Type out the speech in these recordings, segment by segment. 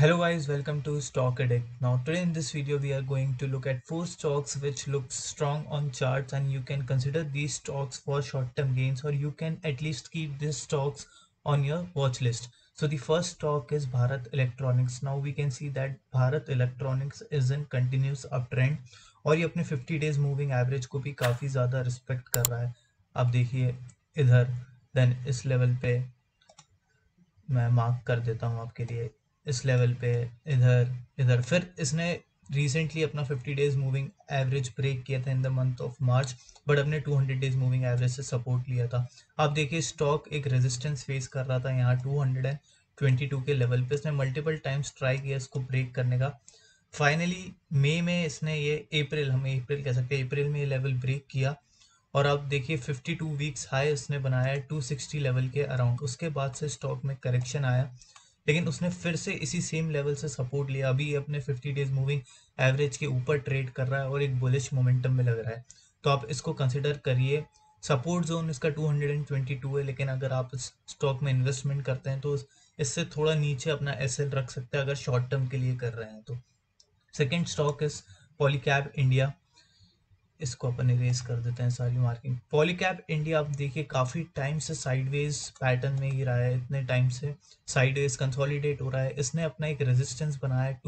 Hello guys, welcome to Stock Addict. Now today in this video we are going to look at 4 stocks which look strong on charts, and you can consider these stocks for short-term gains, or you can at least keep these stocks on your watch list. So the first stock is Bharat Electronics. Now we can see that Bharat Electronics is in continuous uptrend और ये अपने 50 days moving average को भी काफ़ी ज़्यादा respect कर रहा है. आप देखिए इधर, देन इस लेवल पे मैं मार्क कर देता हूँ आपके लिए, इस लेवल पे, इधर इधर. फिर इसने रिसेंटली अपना 50 डेज मूविंग एवरेज ब्रेक किया था in the month of March, but अपने 200 डेज मूविंग एवरेज से सपोर्ट लिया था. आप देखिए स्टॉक एक रेजिस्टेंस फेस कर रहा था यहाँ 222 के लेवल पे. इसने मल्टीपल टाइम्स ट्राई किया इसको ब्रेक करने का. फाइनली मई में इसने ये हम अप्रैल कह सकते हैं, अप्रैल में ये लेवल ब्रेक किया और अब देखिए 52 वीक्स हाई उसने बनाया है 260 लेवल के अराउंड. उसके बाद से स्टॉक में करेक्शन आया, लेकिन उसने फिर से इसी सेम लेवल से सपोर्ट लिया. अभी ये अपने 50 डेज मूविंग एवरेज के ऊपर ट्रेड कर रहा है और एक बुलिश मोमेंटम में लग रहा है. तो आप इसको कंसिडर करिए. सपोर्ट जोन इसका 222 है, लेकिन अगर आप इस स्टॉक में इन्वेस्टमेंट करते हैं तो इससे थोड़ा नीचे अपना एसएल रख सकते हैं अगर शॉर्ट टर्म के लिए कर रहे हैं तो. Second stock is Polycab India. इसको अपन इरेज कर देते हैं सारी मार्किंग. पॉलीकैब इंडिया आप देखिए काफ़ी टाइम से साइडवेज पैटर्न में ही रहा है, इतने टाइम से साइडवेज कंसोलिडेट हो रहा है. इसने अपना एक रेजिस्टेंस बनाया है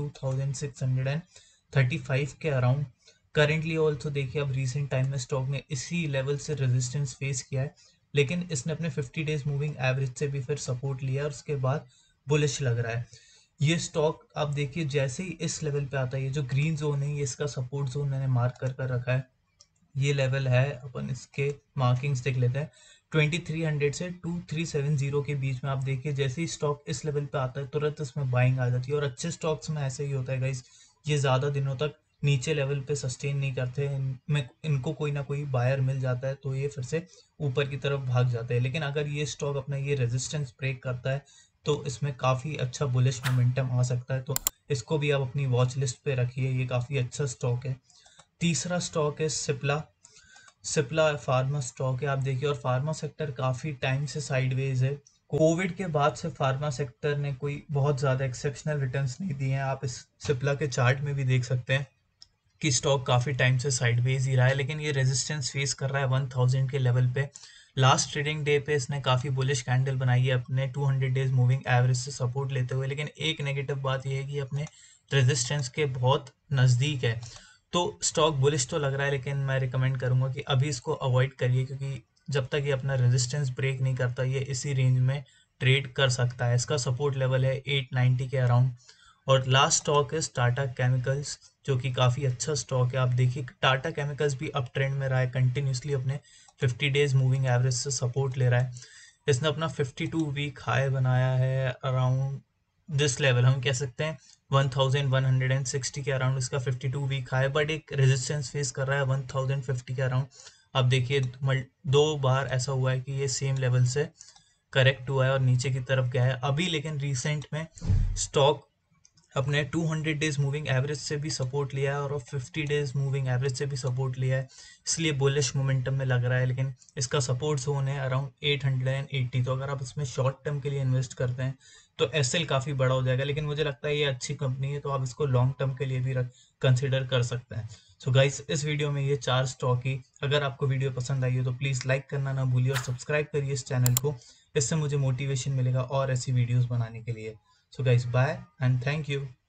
2635 के अराउंड. करेंटली ऑल्सो देखिए अब रिसेंट टाइम में स्टॉक ने इसी लेवल से रेजिस्टेंस फेस किया है, लेकिन इसने अपने 50 डेज मूविंग एवरेज से भी फिर सपोर्ट लिया और उसके बाद बुलिश लग रहा है. ये स्टॉक आप देखिए जैसे ही इस लेवल पे आता है, ये जो ग्रीन जोन है ये इसका सपोर्ट जोन मैंने मार्क कर रखा है. ये लेवल है, अपन इसके मार्किंग्स देख लेते हैं. 2300 से 2370 के बीच में आप देखिए जैसे ही स्टॉक इस लेवल पे आता है तुरंत इसमें बाइंग आ जाती है. और अच्छे स्टॉक्स में ऐसे ही होता है गाइस, ये ज़्यादा दिनों तक नीचे लेवल पे सस्टेन नहीं करते. इनमें इनको कोई ना कोई बायर मिल जाता है तो ये फिर से ऊपर की तरफ भाग जाते हैं. लेकिन अगर ये स्टॉक अपना ये रेजिस्टेंस ब्रेक करता है तो इसमें काफ़ी अच्छा बुलिश मोमेंटम आ सकता है. तो इसको भी आप अपनी वॉच लिस्ट पे रखिए, ये काफ़ी अच्छा स्टॉक है. तीसरा स्टॉक है सिप्ला. सिप्ला फार्मा स्टॉक है आप देखिए, और फार्मा सेक्टर काफ़ी टाइम से साइडवेज है. कोविड के बाद से फार्मा सेक्टर ने कोई बहुत ज़्यादा एक्सेप्शनल रिटर्न्स नहीं दिए हैं. आप इस सिप्ला के चार्ट में भी देख सकते हैं कि स्टॉक काफ़ी टाइम से साइडवेज ही रहा है, लेकिन ये रेजिस्टेंस फेस कर रहा है 1000 के लेवल पे. लास्ट ट्रेडिंग डे पे इसने काफ़ी बुलिश कैंडल बनाई है अपने 200 डेज मूविंग एवरेज से सपोर्ट लेते हुए, लेकिन एक नेगेटिव बात यह है कि अपने रेजिस्टेंस के बहुत नज़दीक है. तो स्टॉक बुलिश तो लग रहा है, लेकिन मैं रिकमेंड करूंगा कि अभी इसको अवॉइड करिए, क्योंकि जब तक ये अपना रेजिस्टेंस ब्रेक नहीं करता ये इसी रेंज में ट्रेड कर सकता है. इसका सपोर्ट लेवल है 890 के अराउंड. और लास्ट स्टॉक है टाटा केमिकल्स, जो कि काफ़ी अच्छा स्टॉक है. आप देखिए टाटा केमिकल्स भी अप ट्रेंड में रहा है, कंटिन्यूसली अपने 50 डेज मूविंग एवरेज से सपोर्ट ले रहा है. इसने अपना 52 वीक हाई बनाया है अराउंड दिस लेवल, हम कह सकते हैं 1160 के अराउंड इसका 52 वीक हाई, बट एक रेजिस्टेंस फेस कर रहा है 1050 के अराउंड. अब देखिए 2 बार ऐसा हुआ है कि ये सेम लेवल से करेक्ट हुआ है और नीचे की तरफ गया है अभी, लेकिन रिसेंट में स्टॉक अपने 200 डेज मूविंग एवरेज से भी सपोर्ट लिया है और 50 डेज मूविंग एवरेज से भी सपोर्ट लिया है, इसलिए बुलिश मोमेंटम में लग रहा है. लेकिन इसका सपोर्ट जोन है अराउंड 880. तो अगर आप इसमें शॉर्ट टर्म के लिए इन्वेस्ट करते हैं तो एसएल काफ़ी बड़ा हो जाएगा, लेकिन मुझे लगता है ये अच्छी कंपनी है तो आप इसको लॉन्ग टर्म के लिए भी कंसिडर कर सकते हैं. सो गाइस, इस वीडियो में ये 4 स्टॉक ही. अगर आपको वीडियो पसंद आई हो तो प्लीज़ लाइक करना ना भूलिए और सब्सक्राइब करिए इस चैनल को. इससे मुझे मोटिवेशन मिलेगा और ऐसी वीडियोज़ बनाने के लिए. So guys, bye and thank you.